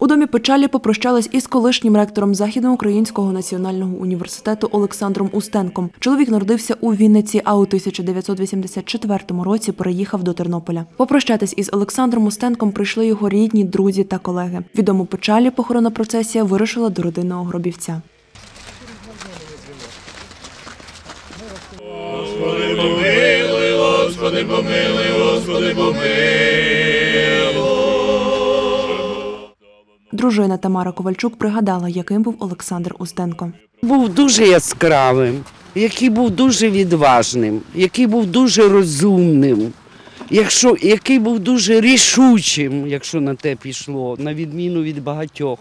У домі печалі попрощались із колишнім ректором Західноукраїнського національного університету Олександром Устенком. Чоловік народився у Вінниці, а у 1984 році переїхав до Тернополя. Попрощатись із Олександром Устенком прийшли його рідні, друзі та колеги. В дому печалі похоронна процесія вирушила до родинного гробівця. Господи, помилуй, Господи, помилуй, Господи, помилуй. Дружина Тамара Ковальчук пригадала, яким був Олександр Устенко. Був дуже яскравим, який був дуже відважним, який був дуже розумним, який був дуже рішучим, якщо на те пішло, на відміну від багатьох.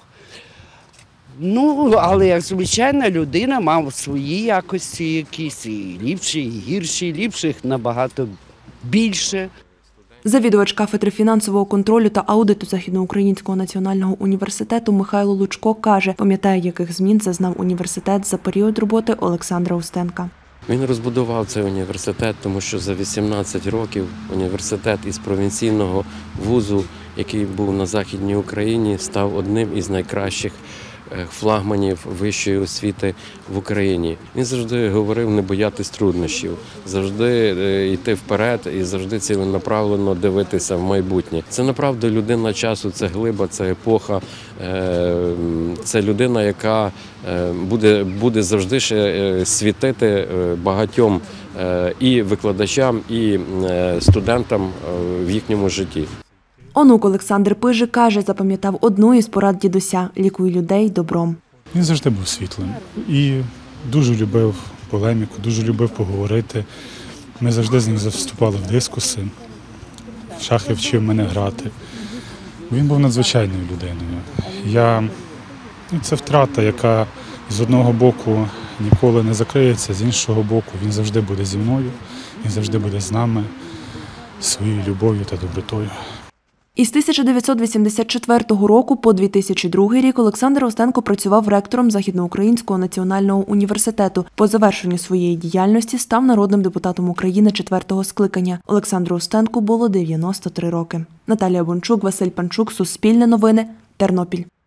Але як звичайна людина мав свої якості якісь, і ліпші, і гірші, ліпших набагато більше. Завідувач кафедри фінансового контролю та аудиту Західноукраїнського національного університету Михайло Лучко каже, пам'ятає, яких змін зазнав університет за період роботи Олександра Устенка. Він розбудував цей університет, тому що за 18 років університет із провінційного вузу, який був на Західній Україні, став одним із найкращих флагманів вищої освіти в Україні. Він завжди говорив не боятись труднощів, завжди йти вперед і завжди ціленаправленно дивитися в майбутнє. Це направду людина часу, це глиба, це епоха, це людина, яка буде завжди ще світити багатьом і викладачам, і студентам в їхньому житті. Онук Олександр Пижик каже, запам'ятав одну із порад дідуся – лікуй людей добром. Він завжди був світлим і дуже любив полеміку, дуже любив поговорити. Ми завжди з ним вступали в дискуси, в шахи вчив мене грати. Він був надзвичайною людиною. Це втрата, яка з одного боку ніколи не закриється, з іншого боку він завжди буде зі мною, він завжди буде з нами, своєю любов'ю та добротою. Із 1984 року по 2002 рік Олександр Устенко працював ректором Західноукраїнського національного університету. По завершенню своєї діяльності став народним депутатом України 4-го скликання. Олександру Устенку було 93 роки. Наталія Бончук, Василь Панчук, Суспільне новини, Тернопіль.